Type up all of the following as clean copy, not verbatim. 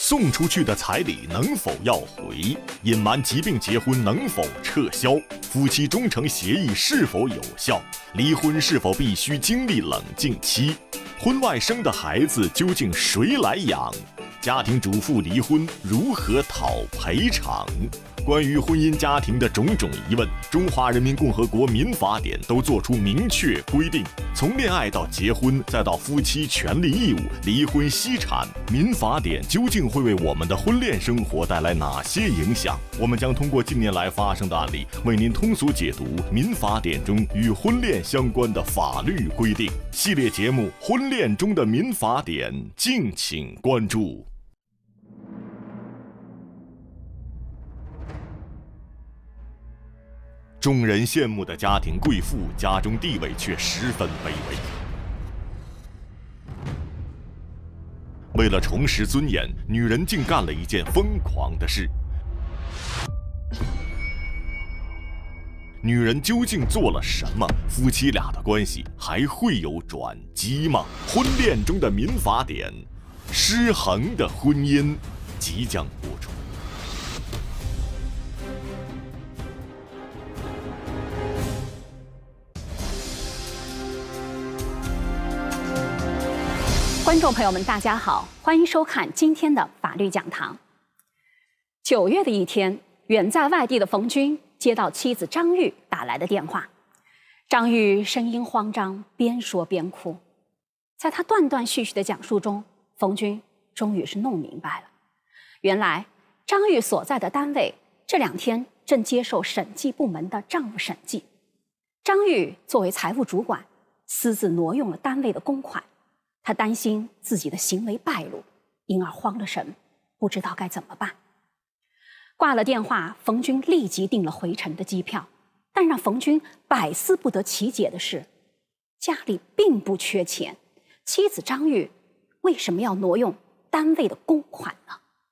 送出去的彩礼能否要回？隐瞒疾病结婚能否撤销？夫妻忠诚协议是否有效？离婚是否必须经历冷静期？婚外生的孩子究竟谁来养？家庭主妇离婚如何讨赔偿？关于婚姻家庭的种种疑问，中华人民共和国民法典都作出明确规定。从恋爱到结婚，再到夫妻权利义务、离婚析产，民法典究竟会为我们的婚恋生活带来哪些影响？我们将通过近年来发生的案例，为您通俗解读民法典中与婚恋相关的法律规定。系列节目《婚恋中的民法典》，敬请关注。众人羡慕的家庭贵妇，家中地位却十分卑微。为了重拾尊严，女人竟干了一件疯狂的事。女人究竟做了什么？夫妻俩的关系还会有转机吗？婚恋中的民法典，失衡的婚姻即将播出。 观众朋友们，大家好，欢迎收看今天的法律讲堂。9月的一天，远在外地的冯军接到妻子张玉打来的电话。张玉声音慌张，边说边哭。在他断断续续的讲述中，冯军终于是弄明白了，原来张玉所在的单位这2天正接受审计部门的账务审计。张玉作为财务主管，私自挪用了单位的公款。他担心自己的行为败露，因而慌了神，不知道该怎么办。挂了电话，冯军立即订了回程的机票。但让冯军百思不得其解的是，家里并不缺钱，妻子张玉为什么要挪用单位的公款呢？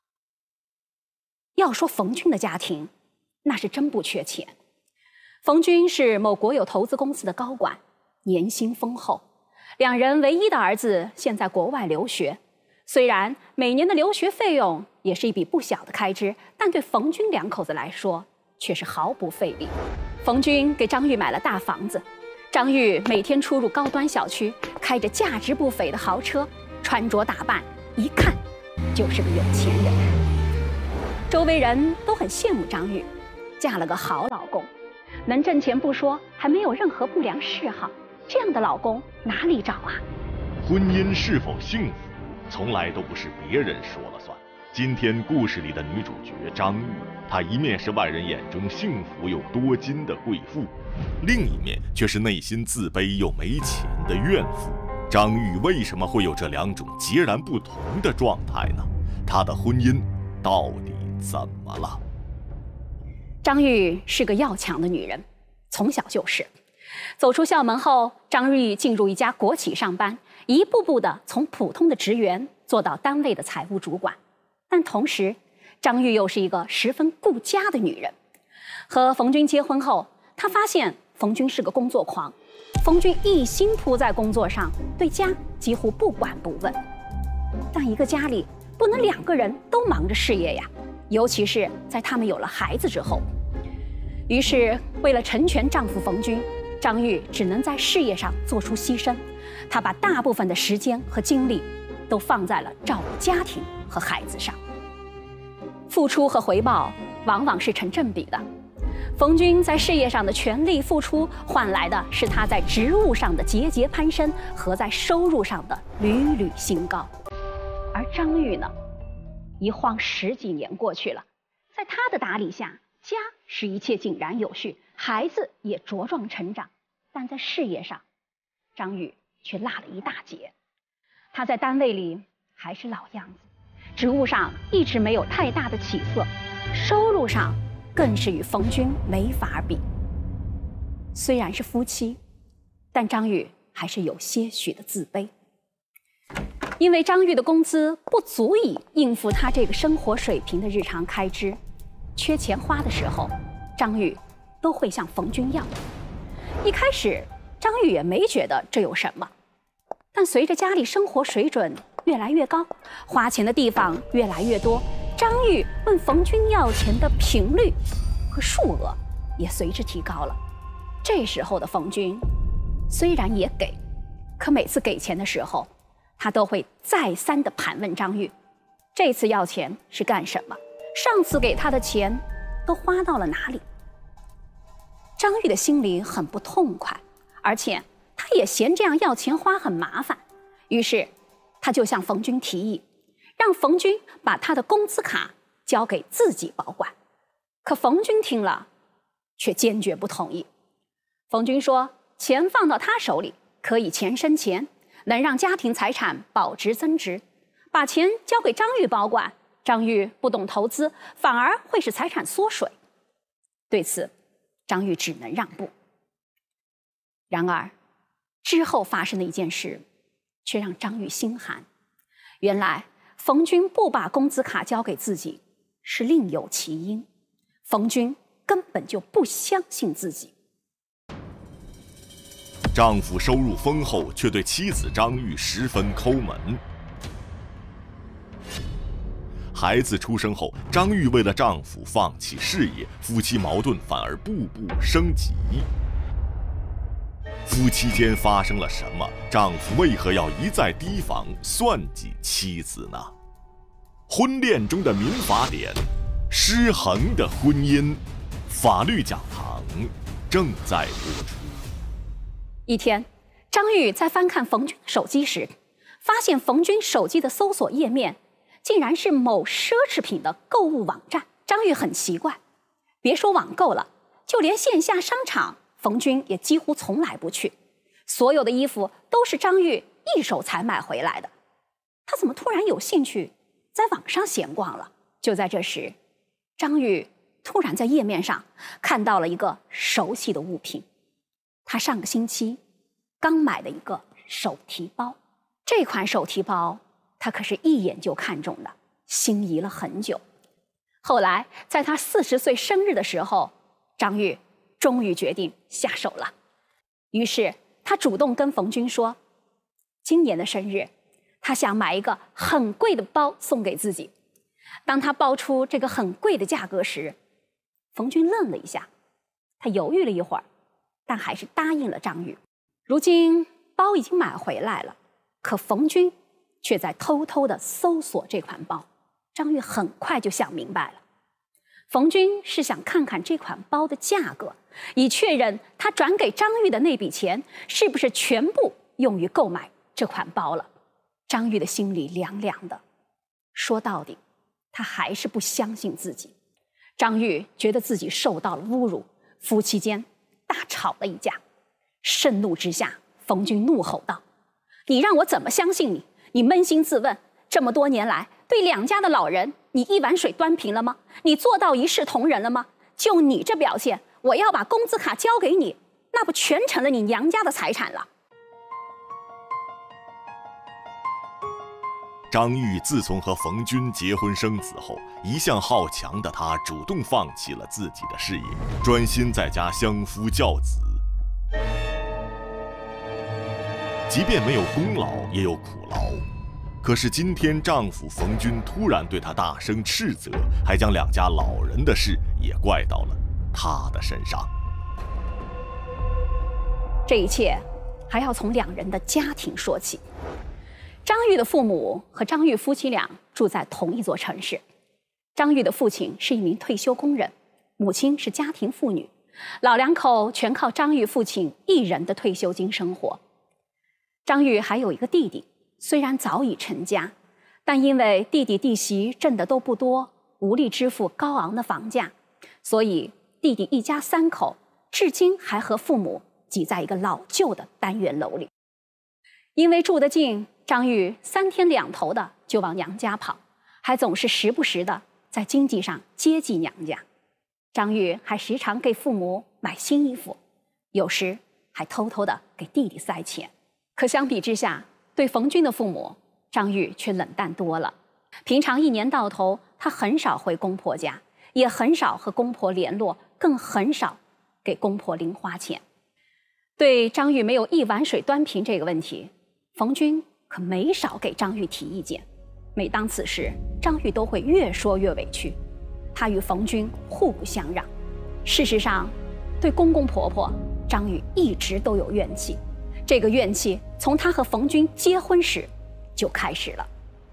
要说冯军的家庭，那是真不缺钱。冯军是某国有投资公司的高管，年薪丰厚。2人唯一的儿子现在国外留学，虽然每年的留学费用也是一笔不小的开支，但对冯军2口子来说却是毫不费力。冯军给张玉买了大房子，张玉每天出入高端小区，开着价值不菲的豪车，穿着打扮一看就是个有钱人。周围人都很羡慕张玉，嫁了个好老公，能挣钱不说，还没有任何不良嗜好。这样的老公哪里找啊？ 婚姻是否幸福，从来都不是别人说了算。今天故事里的女主角张玉，她一面是外人眼中幸福又多金的贵妇，另一面却是内心自卑又没钱的怨妇。张玉为什么会有这2种截然不同的状态呢？她的婚姻到底怎么了？ 张玉是个要强的女人，从小就是。走出校门后，张玉进入一家国企上班，一步步的从普通的职员做到单位的财务主管。但同时，张玉又是一个十分顾家的女人。和冯军结婚后，她发现冯军是个工作狂，冯军一心扑在工作上，对家几乎不管不问。但一个家里不能2个人都忙着事业呀，尤其是在他们有了孩子之后。于是，为了成全丈夫冯军，张玉只能在事业上做出牺牲，她把大部分的时间和精力都放在了照顾家庭和孩子上。付出和回报往往是成正比的。冯军在事业上的全力付出，换来的是他在职务上的节节攀升和在收入上的屡屡新高。而张玉呢，一晃10几年过去了，在他的打理下，家是一切井然有序，孩子也茁壮成长。但在事业上，张玉却落了一大截。他在单位里还是老样子，职务上一直没有太大的起色，收入上更是与冯军没法比。虽然是夫妻，但张玉还是有些许的自卑，因为张玉的工资不足以应付他这个生活水平的日常开支，缺钱花的时候，张玉都会向冯军要。一开始，张玉也没觉得这有什么，但随着家里生活水准越来越高，花钱的地方越来越多，张玉问冯军要钱的频率和数额也随之提高了。这时候的冯军虽然也给，可每次给钱的时候，他都会再三地盘问张玉，这次要钱是干什么？上次给他的钱都花到了哪里？张玉的心里很不痛快，而且他也嫌这样要钱花很麻烦，于是他就向冯军提议，让冯军把他的工资卡交给自己保管。可冯军听了却坚决不同意。冯军说，钱放到他手里可以钱生钱，能让家庭财产保值增值，把钱交给张玉保管，张玉不懂投资，反而会使财产缩水。对此，张玉只能让步。然而之后发生的一件事却让张玉心寒。原来冯军不把工资卡交给自己是另有其因，冯军根本就不相信自己。 丈夫收入丰厚，却对妻子张玉十分抠门。孩子出生后，张玉为了丈夫放弃事业，夫妻矛盾反而步步升级。夫妻间发生了什么？丈夫为何要一再提防算计妻子呢？婚恋中的民法典，失衡的婚姻，法律讲堂正在播出。 一天，张玉在翻看冯军的手机时，发现冯军手机的搜索页面竟然是某奢侈品的购物网站。张玉很奇怪，别说网购了，就连线下商场，冯军也几乎从来不去。所有的衣服都是张玉一手才买回来的，他怎么突然有兴趣在网上闲逛了？就在这时，张玉突然在页面上看到了一个熟悉的物品，他上个星期刚买的一个手提包。这款手提包他可是一眼就看中了，心仪了很久。后来在他40岁生日的时候，张玉终于决定下手了。于是他主动跟冯军说，今年的生日他想买一个很贵的包送给自己。当他报出这个很贵的价格时，冯军愣了一下，他犹豫了一会儿，但还是答应了张玉。如今包已经买回来了，可冯军却在偷偷地搜索这款包。张玉很快就想明白了，冯军是想看看这款包的价格，以确认他转给张玉的那笔钱是不是全部用于购买这款包了。张玉的心里凉凉的，说到底他还是不相信自己。张玉觉得自己受到了侮辱，夫妻间大吵了一架。盛怒之下，冯军怒吼道，你让我怎么相信你？你扪心自问，这么多年来对两家的老人，你一碗水端平了吗？你做到一视同仁了吗？就你这表现，我要把工资卡交给你，那不全成了你娘家的财产了？ 张玉自从和冯军结婚生子后，一向好强的她主动放弃了自己的事业，专心在家相夫教子。即便没有功劳，也有苦劳。可是今天丈夫冯军突然对她大声斥责，还将两家老人的事也怪到了她的身上。 这一切还要从两人的家庭说起。张玉的父母和张玉夫妻俩住在同一座城市。张玉的父亲是一名退休工人，母亲是家庭妇女，老两口全靠张玉父亲一人的退休金生活。张玉还有一个弟弟，虽然早已成家，但因为弟弟弟媳挣的都不多，无力支付高昂的房价，所以弟弟一家3口至今还和父母挤在一个老旧的单元楼里。因为住得近，张玉3天2头的就往娘家跑，还总是时不时的在经济上接济娘家。张玉还时常给父母买新衣服，有时还偷偷的给弟弟塞钱。可相比之下，对冯军的父母，张玉却冷淡多了。平常一年到头，他很少回公婆家，也很少和公婆联络，更很少给公婆零花钱。对张玉没有一碗水端平这个问题，冯军可没少给张玉提意见。每当此时，张玉都会越说越委屈，她与冯军互不相让。事实上，对公公婆婆，张玉一直都有怨气。这个怨气从她和冯军结婚时就开始了。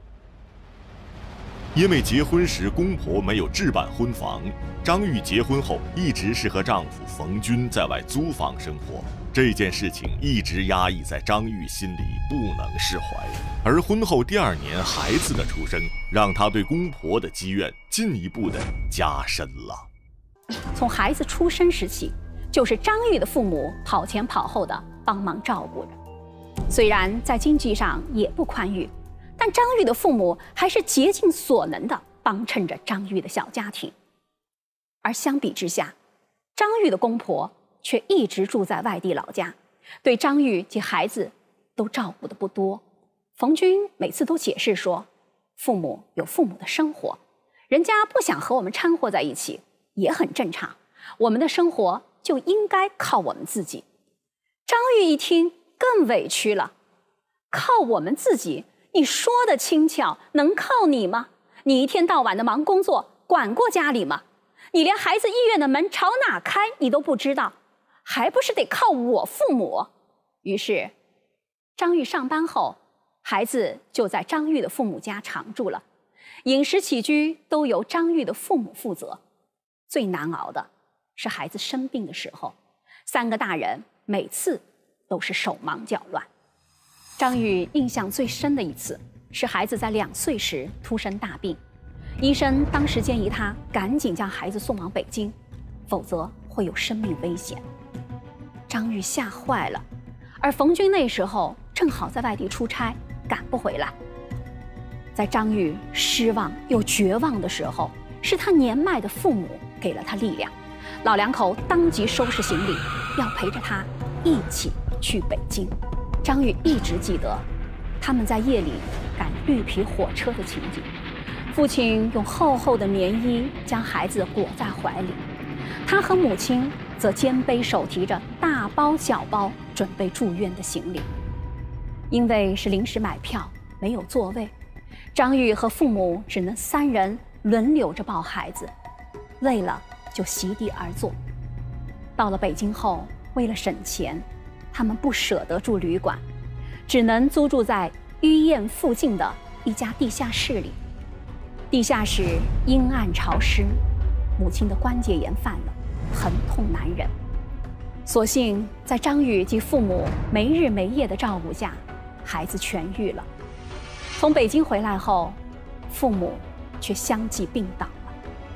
因为结婚时公婆没有置办婚房，张玉结婚后一直是和丈夫冯军在外租房生活。这件事情一直压抑在张玉心里，不能释怀。而婚后第2年孩子的出生，让她对公婆的积怨进一步的加深了。 从孩子出生时起，就是张玉的父母跑前跑后的帮忙照顾着。虽然在经济上也不宽裕，但张玉的父母还是竭尽所能地帮衬着张玉的小家庭。而相比之下，张玉的公婆却一直住在外地老家，对张玉及孩子都照顾得不多。冯军每次都解释说，父母有父母的生活，人家不想和我们掺和在一起也很正常，我们的生活就应该靠我们自己。张玉一听更委屈了，靠我们自己？你说的轻巧，能靠你吗？你一天到晚的忙工作，管过家里吗？你连孩子医院的门朝哪开你都不知道，还不是得靠我父母？于是，张玉上班后，孩子就在张玉的父母家常住了，饮食起居都由张玉的父母负责。最难熬的是孩子生病的时候，3个大人每次都是手忙脚乱。张玉印象最深的一次是孩子在2岁时突生大病，医生当时建议他赶紧将孩子送往北京，否则会有生命危险。张玉吓坏了，而冯军那时候正好在外地出差，赶不回来。在张玉失望又绝望的时候，是他年迈的父母给了他力量，老两口当即收拾行李，要陪着他一起去北京。张玉一直记得他们在夜里赶绿皮火车的情景，父亲用厚厚的棉衣将孩子裹在怀里，他和母亲则肩背手提着大包小包准备住院的行李。因为是临时买票，没有座位，张玉和父母只能3人轮流着抱孩子，累了就席地而坐。到了北京后，为了省钱，他们不舍得住旅馆，只能租住在医院附近的一家地下室里。地下室阴暗潮湿，母亲的关节炎犯了，疼痛难忍。所幸在张玉及父母没日没夜的照顾下，孩子痊愈了。从北京回来后，父母却相继病倒了。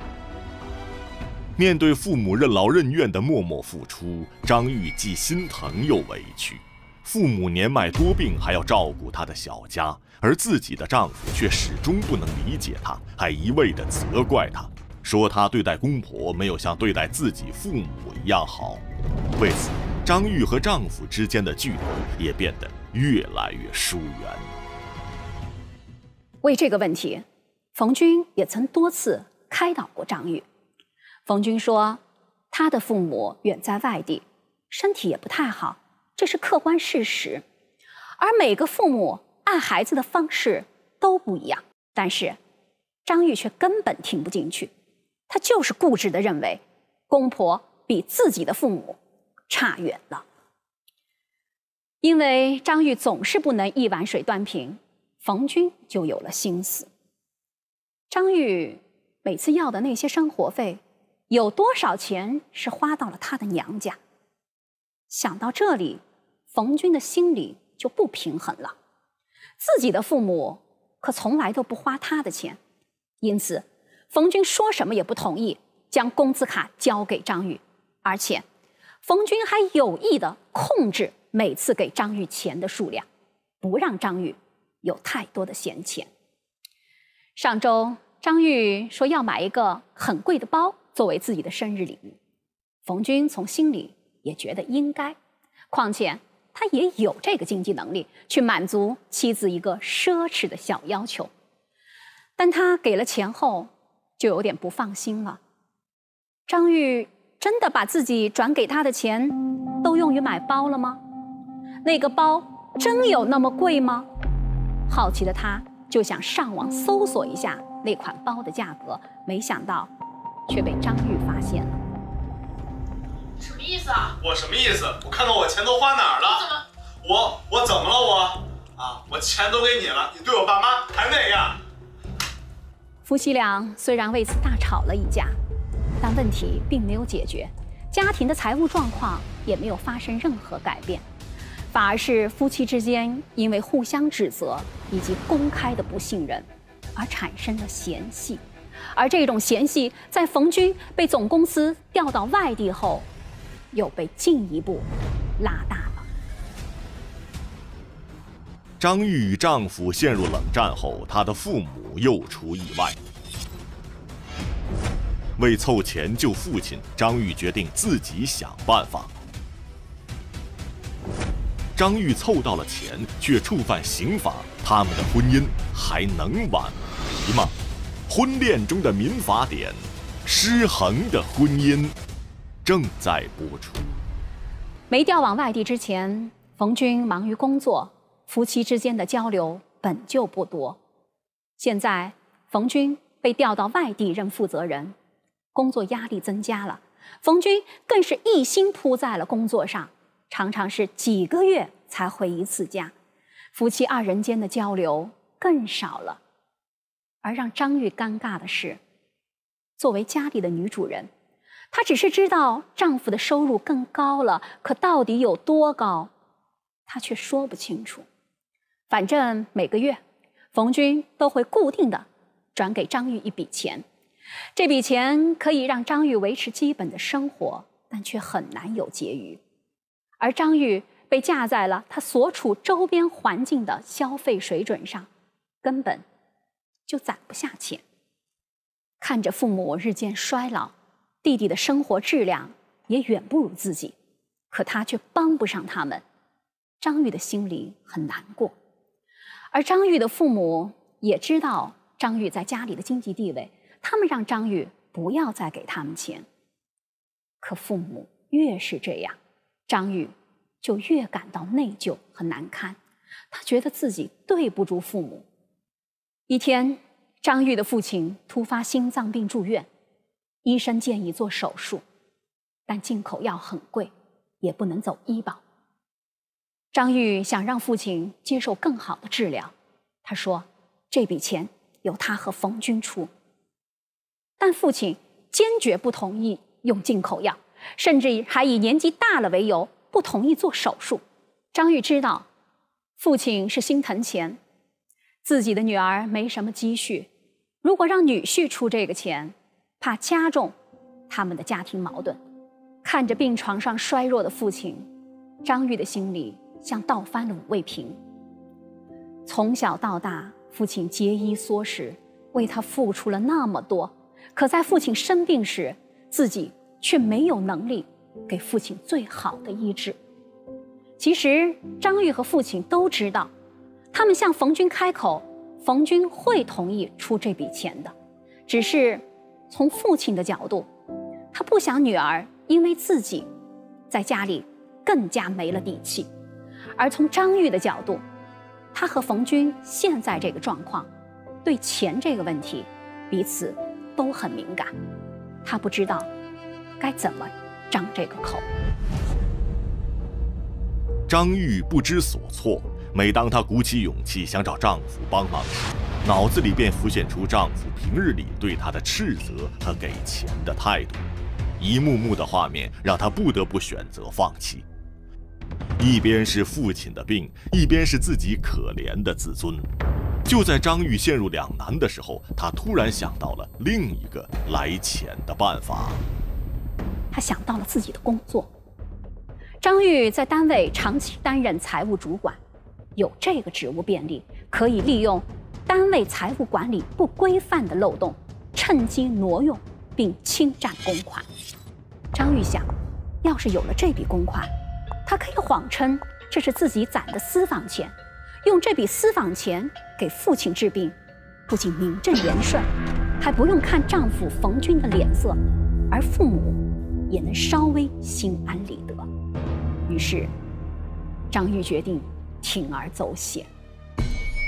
面对父母任劳任怨的默默付出，张玉既心疼又委屈。父母年迈多病，还要照顾她的小家，而自己的丈夫却始终不能理解她，还一味地责怪她，说她对待公婆没有像对待自己父母一样好。为此，张玉和丈夫之间的距离也变得越来越疏远。 为这个问题，冯军也曾多次开导过张玉。冯军说，他的父母远在外地，身体也不太好，这是客观事实。而每个父母爱孩子的方式都不一样。但是张玉却根本听不进去，他就是固执地认为公婆比自己的父母差远了。因为张玉总是不能一碗水端平，冯军就有了心思。张玉每次要的那些生活费，有多少钱是花到了他的娘家？想到这里，冯军的心里就不平衡了。自己的父母可从来都不花他的钱，因此冯军说什么也不同意将工资卡交给张玉，而且冯军还有意地控制每次给张玉钱的数量，不让张玉有太多的闲钱。上周张玉说要买一个很贵的包作为自己的生日礼物，冯军从心里也觉得应该，况且他也有这个经济能力去满足妻子一个奢侈的小要求。但他给了钱后就有点不放心了。张玉真的把自己转给他的钱都用于买包了吗？那个包真有那么贵吗？ 好奇的他就想上网搜索一下那款包的价格，没想到却被张玉发现了。 什么意思啊？ 我什么意思？我看到我钱都花哪儿了？ 怎么？ 我怎么了我钱都给你了，你对我爸妈还那样？ 夫妻俩虽然为此大吵了一架，但问题并没有解决，家庭的财务状况也没有发生任何改变，反而是夫妻之间因为互相指责以及公开的不信任而产生了嫌隙，而这种嫌隙在冯军被总公司调到外地后，又被进一步拉大了。 张玉与丈夫陷入冷战后，她的父母又出意外。为凑钱救父亲，张玉决定自己想办法。张玉凑到了钱，却触犯刑法，他们的婚姻还能挽回吗？婚恋中的民法典，失衡的婚姻，正在播出。 没调往外地之前，冯军忙于工作，夫妻之间的交流本就不多。现在冯军被调到外地任负责人，工作压力增加了，冯军更是一心扑在了工作上，常常是几个月才回一次家，夫妻二人间的交流更少了。而让张玉尴尬的是，作为家里的女主人，她只是知道丈夫的收入更高了，可到底有多高，她却说不清楚。反正每个月冯军都会固定的转给张玉一笔钱，这笔钱可以让张玉维持基本的生活，但却很难有结余。而张玉被架在了她所处周边环境的消费水准上，根本就攒不下钱。看着父母日渐衰老，弟弟的生活质量也远不如自己，可她却帮不上他们，张玉的心里很难过。而张玉的父母也知道张玉在家里的经济地位，他们让张玉不要再给他们钱。可父母越是这样，张玉就越感到内疚和难堪，她觉得自己对不住父母。一天，张玉的父亲突发心脏病住院，医生建议做手术，但进口药很贵，也不能走医保。张玉想让父亲接受更好的治疗，他说这笔钱由他和冯军出，但父亲坚决不同意用进口药，甚至还以年纪大了为由不同意做手术。张玉知道父亲是心疼钱，自己的女儿没什么积蓄，如果让女婿出这个钱，怕加重他们的家庭矛盾。看着病床上衰弱的父亲，张玉的心里像倒翻了5味瓶。从小到大，父亲节衣缩食，为他付出了那么多，可在父亲生病时，自己却没有能力给父亲最好的医治。其实张玉和父亲都知道，他们向冯军开口，冯军会同意出这笔钱的，只是从父亲的角度，他不想女儿因为自己在家里更加没了底气。而从张玉的角度，他和冯军现在这个状况，对钱这个问题彼此都很敏感，他不知道该怎么张这个口。 张玉不知所措，每当她鼓起勇气想找丈夫帮忙时，脑子里便浮现出丈夫平日里对她的斥责和给钱的态度，一幕幕的画面让她不得不选择放弃。一边是父亲的病，一边是自己可怜的自尊。就在张玉陷入两难的时候，她突然想到了另一个来钱的办法。 她想到了自己的工作。张玉在单位长期担任财务主管，有这个职务便利，可以利用单位财务管理不规范的漏洞，趁机挪用并侵占公款。张玉想，要是有了这笔公款，他可以谎称这是自己攒的私房钱，用这笔私房钱给父亲治病，不仅名正言顺，还不用看丈夫冯军的脸色，而父母也能稍微心安理得。于是张玉决定铤而走险，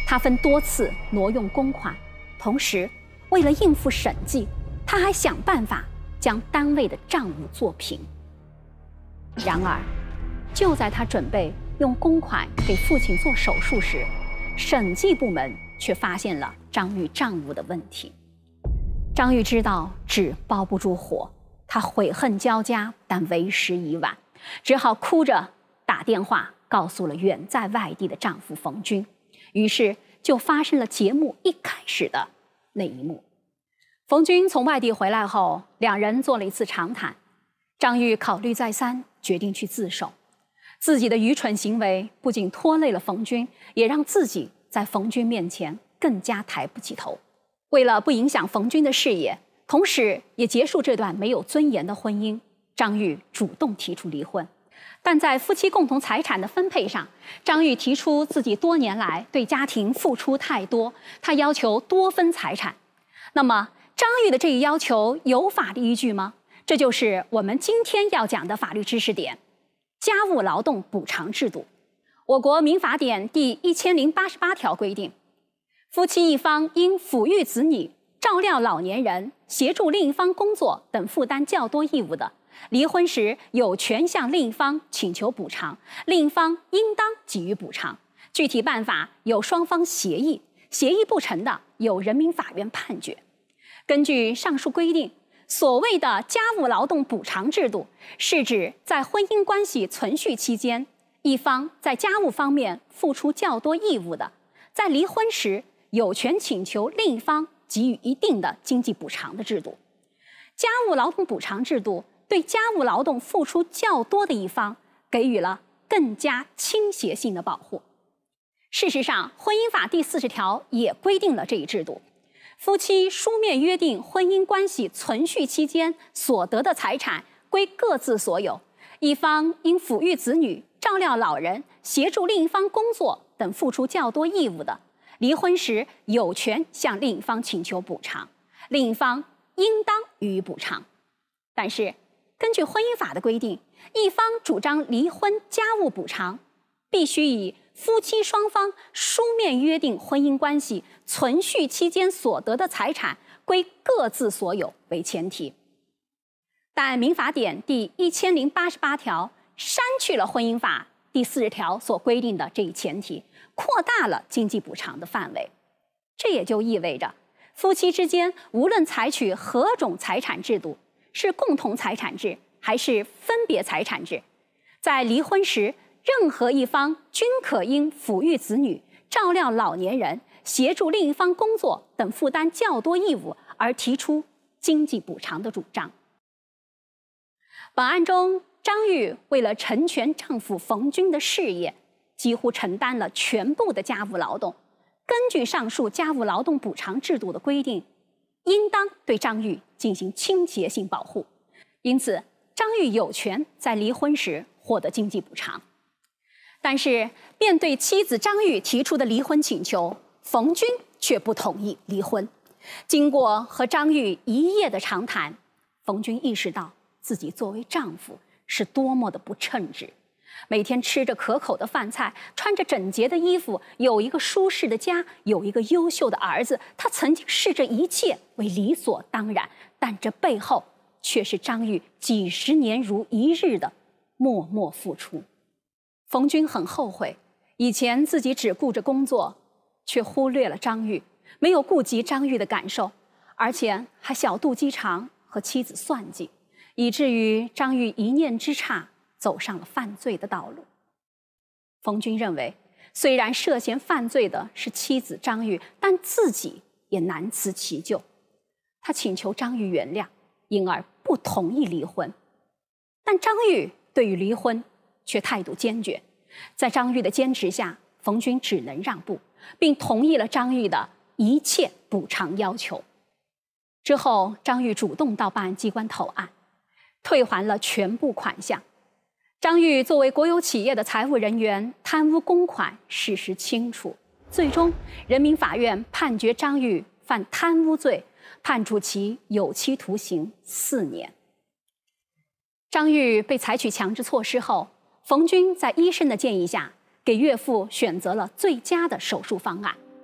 他分多次挪用公款，同时为了应付审计，他还想办法将单位的账务做平。然而，就在他准备用公款给父亲做手术时，审计部门却发现了张玉账务的问题。张玉知道纸包不住火，他悔恨交加，但为时已晚，只好哭着打电话告诉了远在外地的丈夫冯军。于是就发生了节目一开始的那一幕。冯军从外地回来后，两人做了一次长谈。张玉考虑再三，决定去自首。自己的愚蠢行为不仅拖累了冯军，也让自己在冯军面前更加抬不起头。为了不影响冯军的事业，同时也结束这段没有尊严的婚姻，张玉主动提出离婚。但在夫妻共同财产的分配上，张玉提出自己多年来对家庭付出太多，他要求多分财产。那么，张玉的这一要求有法律依据吗？这就是我们今天要讲的法律知识点：家务劳动补偿制度。我国民法典第1088条规定，夫妻一方因抚育子女、照料老年人、协助另一方工作等负担较多义务的，离婚时有权向另一方请求补偿，另一方应当给予补偿。具体办法由双方协议，协议不成的，由人民法院判决。根据上述规定，所谓的家务劳动补偿制度，是指在婚姻关系存续期间，一方在家务方面付出较多义务的，在离婚时有权请求另一方给予一定的经济补偿的制度。家务劳动补偿制度对家务劳动付出较多的一方给予了更加倾斜性的保护。事实上，婚姻法第40条也规定了这一制度。夫妻书面约定婚姻关系存续期间所得的财产归各自所有，一方因抚育子女、照料老人、协助另一方工作等付出较多义务的，离婚时有权向另一方请求补偿，另一方应当予以补偿。但是，根据婚姻法的规定，一方主张离婚家务补偿，必须以夫妻双方书面约定婚姻关系存续期间所得的财产归各自所有为前提。但民法典第1088条删去了婚姻法第40条所规定的这一前提，扩大了经济补偿的范围。这也就意味着，夫妻之间无论采取何种财产制度，是共同财产制还是分别财产制，在离婚时，任何一方均可因抚育子女、照料老年人、协助另一方工作等负担较多义务而提出经济补偿的主张。本案中，张玉为了成全丈夫冯军的事业，几乎承担了全部的家务劳动。根据上述家务劳动补偿制度的规定，应当对张玉进行倾斜性保护，因此张玉有权在离婚时获得经济补偿。但是，面对妻子张玉提出的离婚请求，冯军却不同意离婚。经过和张玉一夜的长谈，冯军意识到自己作为丈夫是多么的不称职。每天吃着可口的饭菜，穿着整洁的衣服，有一个舒适的家，有一个优秀的儿子，他曾经视这一切为理所当然，但这背后却是张玉几十年如一日的默默付出。冯军很后悔，以前自己只顾着工作，却忽略了张玉，没有顾及张玉的感受，而且还小肚鸡肠和妻子算计，以至于张玉一念之差走上了犯罪的道路。冯军认为，虽然涉嫌犯罪的是妻子张玉，但自己也难辞其咎。他请求张玉原谅，因而不同意离婚。但张玉对于离婚却态度坚决，在张玉的坚持下，冯军只能让步，并同意了张玉的一切补偿要求。之后，张玉主动到办案机关投案，退还了全部款项。张玉作为国有企业的财务人员，贪污公款，事实清楚。最终，人民法院判决张玉犯贪污罪，判处其有期徒刑4年。张玉被采取强制措施后，冯军在医生的建议下，给岳父选择了最佳的手术方案，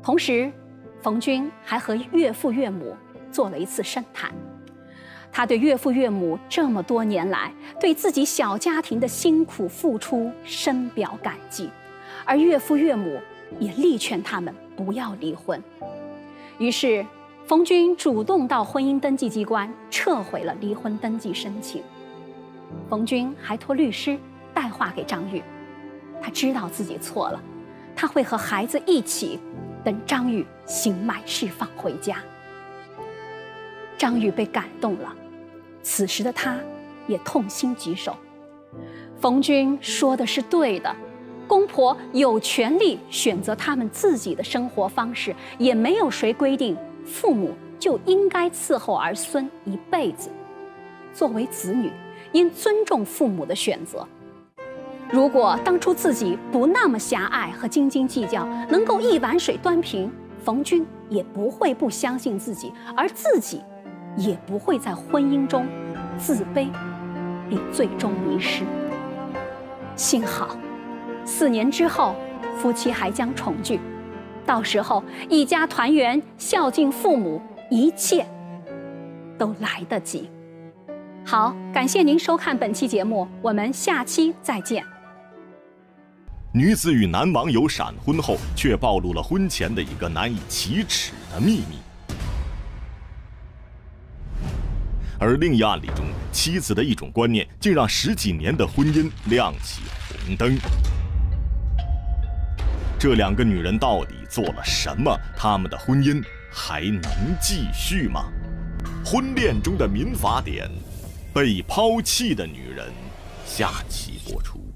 同时，冯军还和岳父岳母做了一次深谈。他对岳父岳母这么多年来对自己小家庭的辛苦付出深表感激，而岳父岳母也力劝他们不要离婚。于是，冯军主动到婚姻登记机关撤回了离婚登记申请。冯军还托律师带话给张玉，他知道自己错了，他会和孩子一起等张玉刑满释放回家。张玉被感动了，此时的他也痛心疾首。冯军说的是对的，公婆有权利选择他们自己的生活方式，也没有谁规定父母就应该伺候儿孙一辈子。作为子女，应尊重父母的选择。如果当初自己不那么狭隘和斤斤计较，能够一碗水端平，冯军也不会不相信自己，而自己也不会在婚姻中自卑，并最终迷失。幸好4年之后，夫妻还将重聚，到时候一家团圆，孝敬父母，一切都来得及。好，感谢您收看本期节目，我们下期再见。 女子与男网友闪婚后，却暴露了婚前的一个难以启齿的秘密。而另一案例中，妻子的一种观念竟让10几年的婚姻亮起红灯。这2个女人到底做了什么？她们的婚姻还能继续吗？婚恋中的民法典，被抛弃的女人，下期播出。